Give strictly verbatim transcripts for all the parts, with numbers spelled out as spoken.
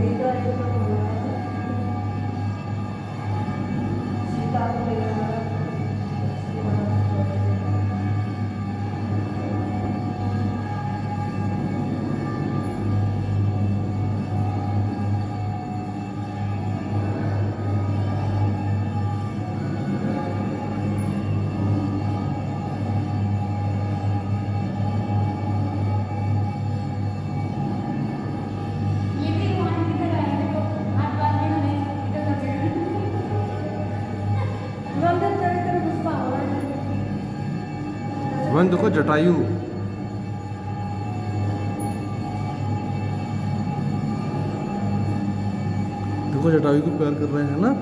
One देखो जटायु, देखो जटायु को प्यार कर रहे हैं ना।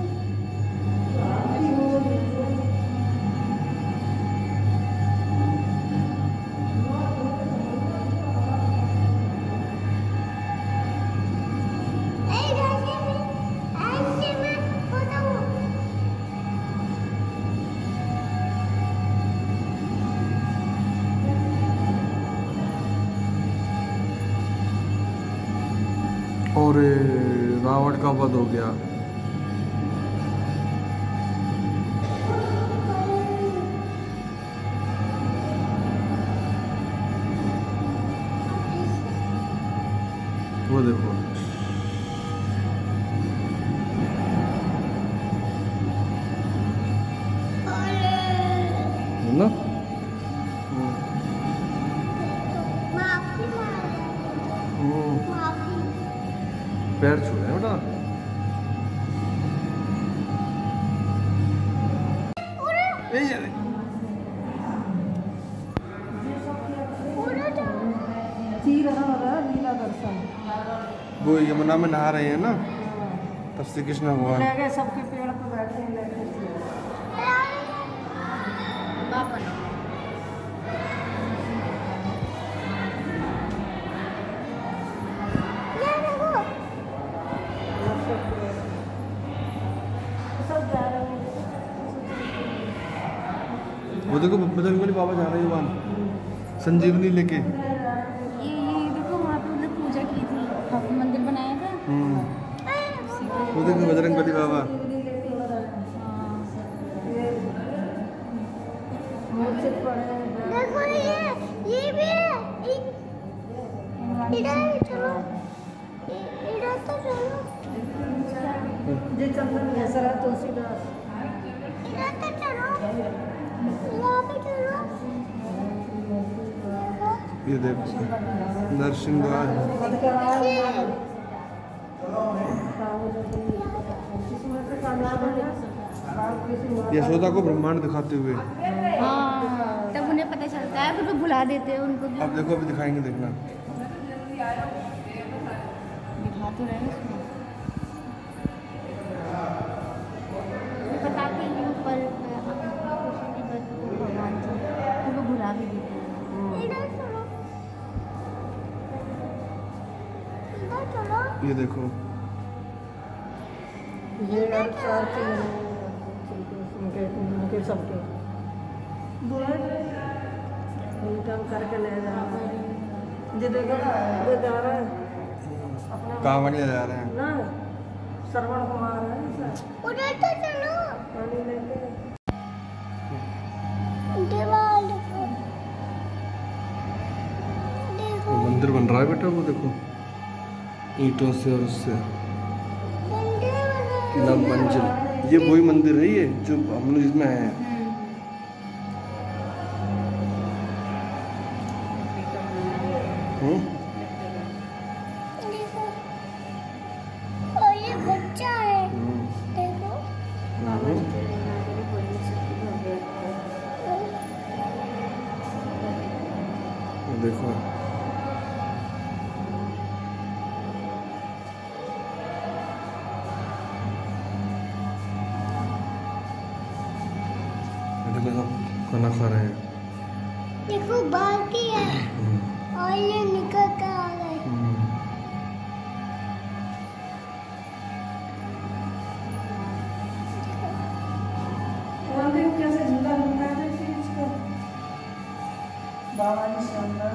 और रावण का वध हो गया। वो देखो ना, पैर छू रहे हैं बेटा। वो यमुना में नहा रहे हैं ना, तब श्री कृष्ण भगवान सबके पेड़ पर बैठे हैं। वो देखो बजरंगबली बाबा जा रहे हैं वहाँ संजीवनी लेके। ये ये देखो वहाँ पे उन्होंने पूजा की थी, मंदिर बनाया था। वो देखो बजरंगबली बाबा। देखो ये ये भी है, इधर चलो, इधर तो चलो। जे चंदन घसरा तुलसीदास, इधर तो चलो, यहाँ पे चलो। ये देखो नरसिंहद्वार है। यशोदा को ब्रह्मांड दिखाते हुए। हाँ, तब उन्हें पता चलता है, फिर वो भुला देते हैं उनको। अब देखो अभी दिखाएंगे, देखना दिखा तो रहे हैं बताते हैं ऊपर भगवान जी, फिर वो भुला भी देते हैं। इधर चलो, इधर चलो। ये देखो ये चार चीज़ उनके उनके सबके इनकम करके ले जा रहा है। जो देखो वो जा रहा है कहाँ ले जा रहे हैं ना, श्रवण कुमार है। उधर तो चलो। पानी लेके दीवार देखो, देखो मंदिर बन रहा है बेटा। वो देखो ईंटों से और उससे मंदिर बना। नव मंजिल, ये वही मंदिर है ये जो हम लोग इसमें है। हम्म देखो, और ये बच्चा है, देखो। देखो देखो खाना खा रहे हैं। देखो बाकी है और ये निकल कर आ गए। कैसे झूला लगा है इसका बाबा जी शानदार।